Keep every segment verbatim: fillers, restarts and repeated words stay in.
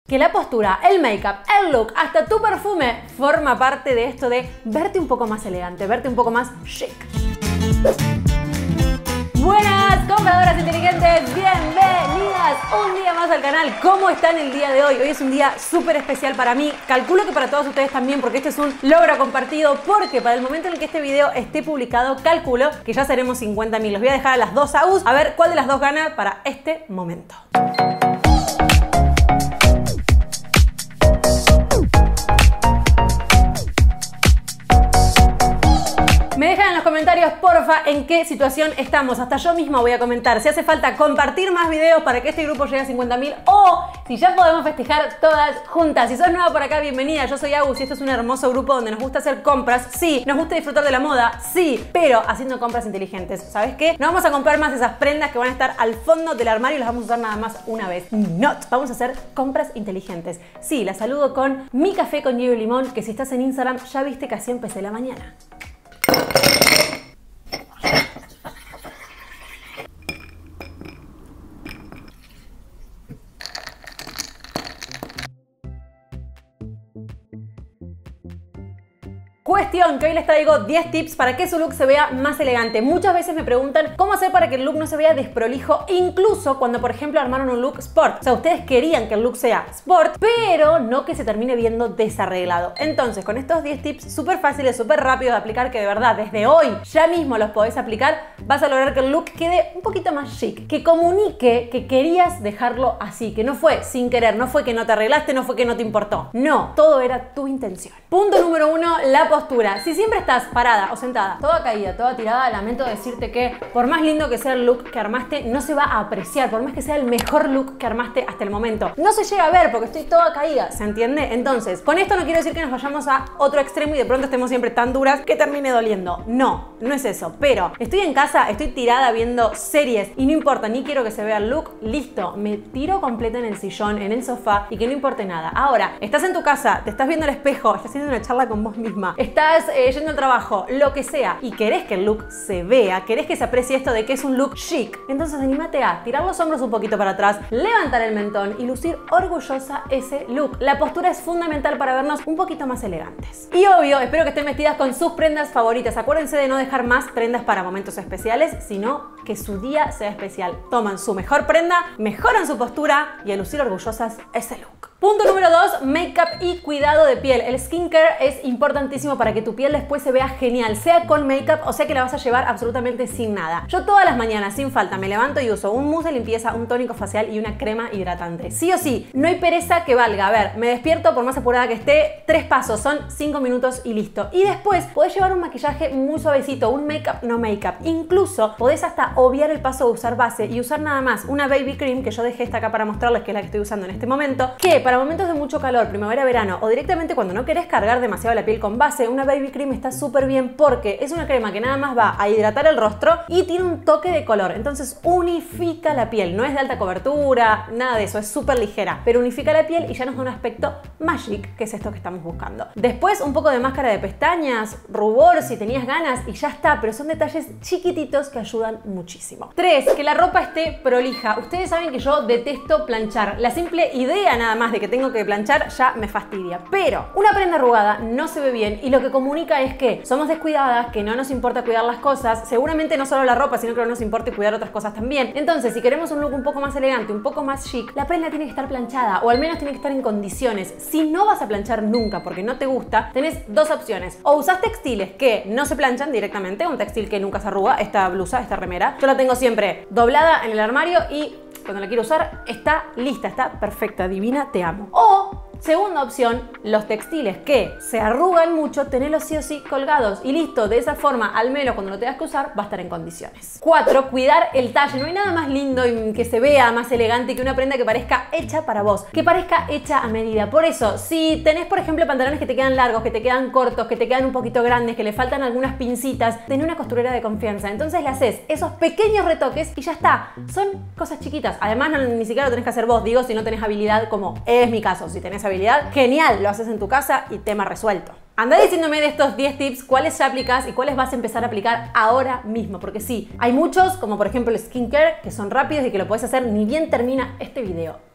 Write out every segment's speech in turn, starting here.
que la postura, el make-up, el look, hasta tu perfume forma parte de esto de verte un poco más elegante, verte un poco más chic. Buenas compradoras inteligentes, bienvenidas un día más al canal. ¿Cómo están el día de hoy? Hoy es un día súper especial para mí, calculo que para todos ustedes también, porque este es un logro compartido, porque para el momento en el que este video esté publicado, calculo que ya seremos cincuenta mil. Los voy a dejar a las dos A Us, a ver cuál de las dos gana para este momento. Me dejan en los comentarios, porfa, en qué situación estamos. Hasta yo misma voy a comentar si hace falta compartir más videos para que este grupo llegue a cincuenta mil o si ya podemos festejar todas juntas. Si sos nueva por acá, bienvenida. Yo soy Agus y esto es un hermoso grupo donde nos gusta hacer compras. Sí, nos gusta disfrutar de la moda, sí, pero haciendo compras inteligentes. ¿Sabes qué? No vamos a comprar más esas prendas que van a estar al fondo del armario y las vamos a usar nada más una vez. No, vamos a hacer compras inteligentes. Sí, la saludo con mi café con hielo y limón, que si estás en Instagram ya viste que así empecé la mañana. Cuestión que hoy les traigo diez tips para que su look se vea más elegante. Muchas veces me preguntan cómo hacer para que el look no se vea desprolijo, incluso cuando por ejemplo armaron un look sport. O sea, ustedes querían que el look sea sport, pero no que se termine viendo desarreglado. Entonces, con estos diez tips súper fáciles, súper rápidos de aplicar, que de verdad desde hoy ya mismo los podés aplicar, vas a lograr que el look quede un poquito más chic, que comunique que querías dejarlo así, que no fue sin querer, no fue que no te arreglaste, no fue que no te importó. No, todo era tu intención. Punto número uno, la postura. Si siempre estás parada o sentada, toda caída, toda tirada, lamento decirte que por más lindo que sea el look que armaste, no se va a apreciar, por más que sea el mejor look que armaste hasta el momento. No se llega a ver porque estoy toda caída, ¿se entiende? Entonces, con esto no quiero decir que nos vayamos a otro extremo y de pronto estemos siempre tan duras que termine doliendo. No, no es eso. Pero estoy en casa, estoy tirada viendo series y no importa, ni quiero que se vea el look, listo, me tiro completa en el sillón, en el sofá y que no importe nada. Ahora, estás en tu casa, te estás viendo al espejo, estás haciendo una charla con vos misma, estás eh, yendo al trabajo, lo que sea, y querés que el look se vea, querés que se aprecie esto de que es un look chic, entonces anímate a tirar los hombros un poquito para atrás, levantar el mentón y lucir orgullosa ese look. La postura es fundamental para vernos un poquito más elegantes. Y obvio, espero que estén vestidas con sus prendas favoritas. Acuérdense de no dejar más prendas para momentos especiales, sino que su día sea especial. Toman su mejor prenda, mejoran su postura y a lucir orgullosas ese look. Punto número dos, make-up y cuidado de piel. El skincare es importantísimo para que tu piel después se vea genial, sea con make-up o sea que la vas a llevar absolutamente sin nada. Yo todas las mañanas, sin falta, me levanto y uso un mousse de limpieza, un tónico facial y una crema hidratante. Sí o sí, no hay pereza que valga. A ver, me despierto por más apurada que esté, tres pasos, son cinco minutos y listo. Y después podés llevar un maquillaje muy suavecito, un make-up no make-up. Incluso podés hasta obviar el paso de usar base y usar nada más una baby cream, que yo dejé esta acá para mostrarles, que es la que estoy usando en este momento, que para momentos de mucho calor, primavera, verano o directamente cuando no querés cargar demasiado la piel con base, una baby cream está súper bien porque es una crema que nada más va a hidratar el rostro y tiene un toque de color, entonces unifica la piel, no es de alta cobertura, nada de eso, es súper ligera, pero unifica la piel y ya nos da un aspecto magic, que es esto que estamos buscando. Después un poco de máscara de pestañas, rubor si tenías ganas y ya está, pero son detalles chiquititos que ayudan muchísimo. tres. Que la ropa esté prolija. Ustedes saben que yo detesto planchar, la simple idea nada más de que tengo que planchar ya me fastidia, pero una prenda arrugada no se ve bien y lo que comunica es que somos descuidadas, que no nos importa cuidar las cosas, seguramente no solo la ropa, sino que no nos importa cuidar otras cosas también. Entonces, si queremos un look un poco más elegante, un poco más chic, la prenda tiene que estar planchada o al menos tiene que estar en condiciones. Si no vas a planchar nunca porque no te gusta, tenés dos opciones: o usás textiles que no se planchan directamente, un textil que nunca se arruga, esta blusa, esta remera, yo la tengo siempre doblada en el armario y cuando la quiero usar está lista, está perfecta, divina, te amo. O segunda opción, los textiles que se arrugan mucho, tenerlos sí o sí colgados y listo. De esa forma, al menos cuando lo tengas que usar, va a estar en condiciones. cuatro. Cuidar el talle. No hay nada más lindo y que se vea más elegante que una prenda que parezca hecha para vos, que parezca hecha a medida. Por eso, si tenés, por ejemplo, pantalones que te quedan largos, que te quedan cortos, que te quedan un poquito grandes, que le faltan algunas pincitas, tenés una costurera de confianza. Entonces le haces esos pequeños retoques y ya está. Son cosas chiquitas. Además, no, ni siquiera lo tenés que hacer vos, digo, si no tenés habilidad, como es mi caso. Si tenés habilidad, genial, lo haces en tu casa y tema resuelto. Andá diciéndome de estos diez tips cuáles ya aplicas y cuáles vas a empezar a aplicar ahora mismo, porque sí, hay muchos, como por ejemplo el skincare, que son rápidos y que lo puedes hacer ni bien termina este video. Rápido.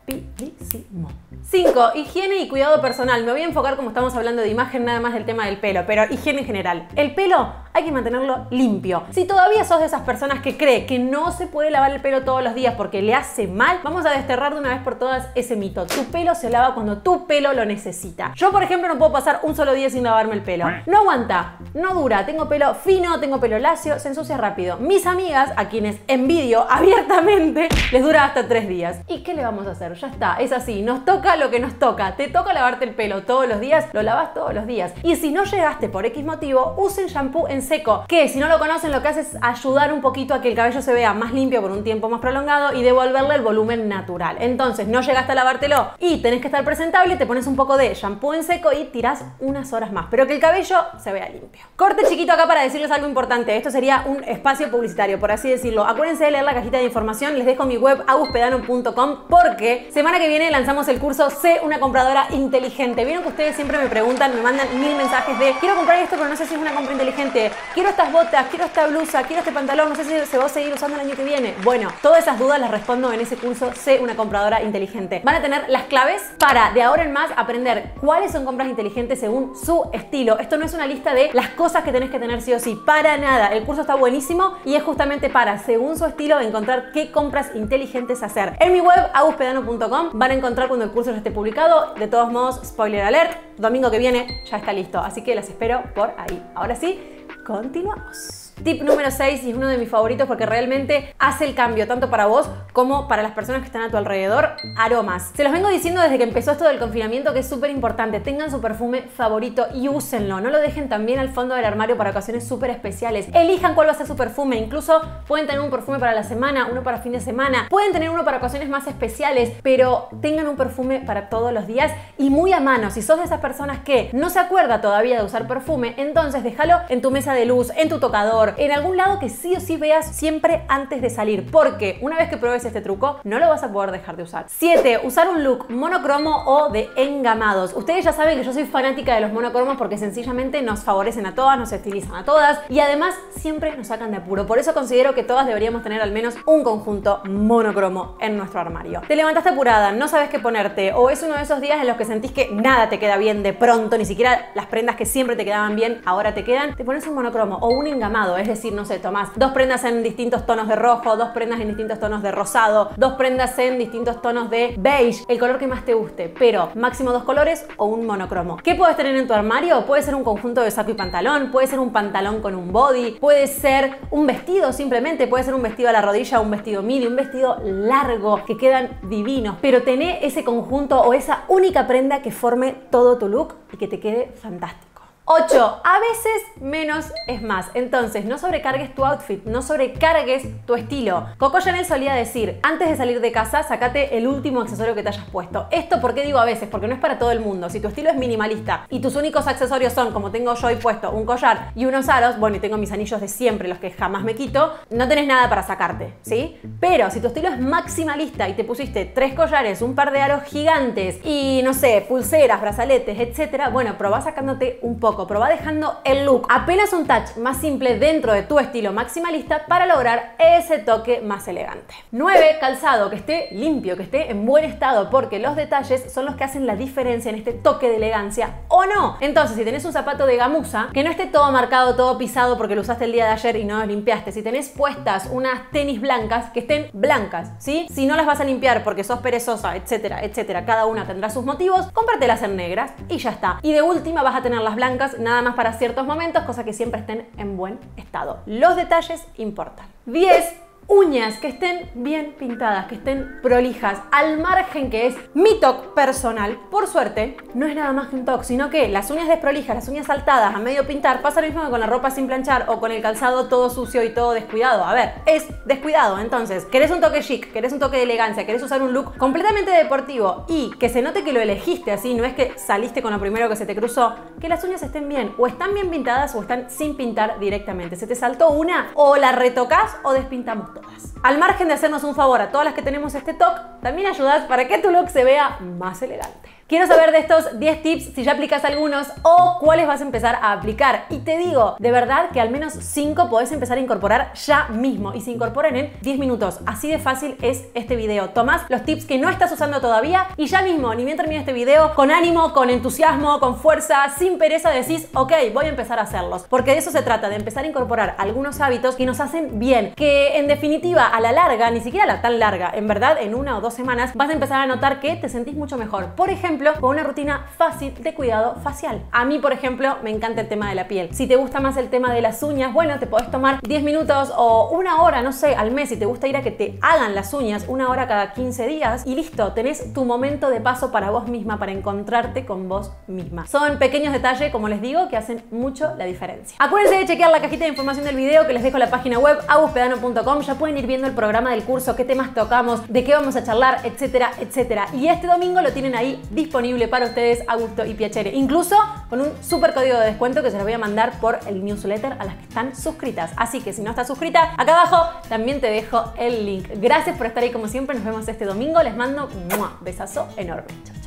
rapidísimo. cinco. Higiene y cuidado personal. Me voy a enfocar, como estamos hablando de imagen, nada más del tema del pelo, pero higiene en general. El pelo hay que mantenerlo limpio. Si todavía sos de esas personas que cree que no se puede lavar el pelo todos los días porque le hace mal, vamos a desterrar de una vez por todas ese mito. Tu pelo se lava cuando tu pelo lo necesita. Yo, por ejemplo, no puedo pasar un solo día sin lavarme el pelo. No aguanta, no dura. Tengo pelo fino, tengo pelo lacio, se ensucia rápido. Mis amigas, a quienes envidio abiertamente, les dura hasta tres días. ¿Y qué le vamos a hacer? Ya está, es así. Nos toca lo que nos toca. Te toca lavarte el pelo todos los días, lo lavas todos los días. Y si no llegaste por X motivo, usen shampoo en seco, que si no lo conocen lo que hace es ayudar un poquito a que el cabello se vea más limpio por un tiempo más prolongado y devolverle el volumen natural. Entonces no llegaste a lavártelo y tenés que estar presentable, te pones un poco de shampoo en seco y tirás unas horas más, pero que el cabello se vea limpio. Corte chiquito acá para decirles algo importante. Esto sería un espacio publicitario, por así decirlo. Acuérdense de leer la cajita de información. Les dejo mi web aguspedano punto com porque semana que viene lanzamos el curso Sé una compradora inteligente. Vieron que ustedes siempre me preguntan, me mandan mil mensajes de quiero comprar esto pero no sé si es una compra inteligente, quiero estas botas, quiero esta blusa, quiero este pantalón, no sé si se va a seguir usando el año que viene. Bueno, todas esas dudas las respondo en ese curso Sé una compradora inteligente. Van a tener las claves para de ahora en más aprender cuáles son compras inteligentes según su estilo. Esto no es una lista de las cosas que tenés que tener sí o sí, para nada. El curso está buenísimo y es justamente para, según su estilo, encontrar qué compras inteligentes hacer. En mi web aguspedano punto com van a encontrar cuando el curso ya esté publicado. De todos modos, spoiler alert, domingo que viene ya está listo, así que las espero por ahí. Ahora sí, continuamos. Tip número seis, y es uno de mis favoritos porque realmente hace el cambio tanto para vos como para las personas que están a tu alrededor. Aromas. Se los vengo diciendo desde que empezó esto del confinamiento que es súper importante. Tengan su perfume favorito y úsenlo. No lo dejen también al fondo del armario para ocasiones súper especiales. Elijan cuál va a ser su perfume. Incluso pueden tener un perfume para la semana, uno para fin de semana. Pueden tener uno para ocasiones más especiales, pero tengan un perfume para todos los días y muy a mano. Si sos de esas personas que no se acuerda todavía de usar perfume, entonces déjalo en tu mesa de luz, en tu tocador, en algún lado que sí o sí veas siempre antes de salir, porque una vez que pruebes este truco no lo vas a poder dejar de usar. siete. Usar un look monocromo o de engamados. Ustedes ya saben que yo soy fanática de los monocromos porque sencillamente nos favorecen a todas, nos estilizan a todas y además siempre nos sacan de apuro. Por eso considero que todas deberíamos tener al menos un conjunto monocromo en nuestro armario. Te levantaste apurada, no sabes qué ponerte, o es uno de esos días en los que sentís que nada te queda bien de pronto, ni siquiera las prendas que siempre te quedaban bien ahora te quedan, te pones un monocromo o un engamado. Es decir, no sé, tomás dos prendas en distintos tonos de rojo, dos prendas en distintos tonos de rosado, dos prendas en distintos tonos de beige, el color que más te guste, pero máximo dos colores o un monocromo. ¿Qué puedes tener en tu armario? Puede ser un conjunto de saco y pantalón, puede ser un pantalón con un body, puede ser un vestido simplemente, puede ser un vestido a la rodilla, un vestido midi, un vestido largo, que quedan divinos, pero tené ese conjunto o esa única prenda que forme todo tu look y que te quede fantástico. ocho. A veces menos es más. Entonces, no sobrecargues tu outfit, no sobrecargues tu estilo. Coco Chanel solía decir, antes de salir de casa, sacate el último accesorio que te hayas puesto. Esto, ¿por qué digo a veces? Porque no es para todo el mundo. Si tu estilo es minimalista y tus únicos accesorios son, como tengo yo hoy puesto, un collar y unos aros, bueno, y tengo mis anillos de siempre, los que jamás me quito, no tenés nada para sacarte, ¿sí? Pero si tu estilo es maximalista y te pusiste tres collares, un par de aros gigantes y, no sé, pulseras, brazaletes, etcétera, bueno, probá sacándote un poco. Probá dejando el look apenas un touch más simple dentro de tu estilo maximalista para lograr ese toque más elegante. nueve. Calzado que esté limpio, que esté en buen estado, porque los detalles son los que hacen la diferencia en este toque de elegancia o no. Entonces, si tenés un zapato de gamuza, que no esté todo marcado, todo pisado porque lo usaste el día de ayer y no lo limpiaste. Si tenés puestas unas tenis blancas, que estén blancas, ¿sí? Si no las vas a limpiar porque sos perezosa, etcétera, etcétera, cada una tendrá sus motivos, cómpratelas en negras y ya está. Y de última vas a tener las blancas nada más para ciertos momentos, cosa que siempre estén en buen estado. Los detalles importan. diez. Uñas que estén bien pintadas, que estén prolijas, al margen que es mi toque personal. Por suerte, no es nada más que un toque, sino que las uñas desprolijas, las uñas saltadas a medio pintar, pasa lo mismo que con la ropa sin planchar o con el calzado todo sucio y todo descuidado. A ver, es descuidado. Entonces, querés un toque chic, querés un toque de elegancia, querés usar un look completamente deportivo y que se note que lo elegiste así, no es que saliste con lo primero que se te cruzó, que las uñas estén bien, o están bien pintadas o están sin pintar directamente. Se te saltó una, o la retocas o despintamos todo. Al margen de hacernos un favor a todas las que tenemos este toque, también ayudas para que tu look se vea más elegante. Quiero saber de estos diez tips si ya aplicas algunos o cuáles vas a empezar a aplicar. Y te digo, de verdad que al menos cinco podés empezar a incorporar ya mismo y se incorporan en diez minutos. Así de fácil es este video. Tomás los tips que no estás usando todavía y ya mismo, ni bien termine este video, con ánimo, con entusiasmo, con fuerza, sin pereza, decís, ok, voy a empezar a hacerlos. Porque de eso se trata, de empezar a incorporar algunos hábitos que nos hacen bien, que en definitiva a la larga, ni siquiera a la tan larga, en verdad en una o dos semanas vas a empezar a notar que te sentís mucho mejor. Por ejemplo, con una rutina fácil de cuidado facial. A mí, por ejemplo, me encanta el tema de la piel. Si te gusta más el tema de las uñas, bueno, te podés tomar diez minutos o una hora, no sé, al mes. Si te gusta ir a que te hagan las uñas una hora cada quince días y listo, tenés tu momento de paso para vos misma, para encontrarte con vos misma. Son pequeños detalles, como les digo, que hacen mucho la diferencia. Acuérdense de chequear la cajita de información del video que les dejo en la página web agus pedano punto com. Ya pueden ir viendo el programa del curso, qué temas tocamos, de qué vamos a charlar, etcétera, etcétera. Y este domingo lo tienen ahí disponible para ustedes a gusto y piacere. Incluso con un super código de descuento que se los voy a mandar por el newsletter a las que están suscritas. Así que si no estás suscrita, acá abajo también te dejo el link. Gracias por estar ahí como siempre. Nos vemos este domingo. Les mando un besazo enorme. Chao.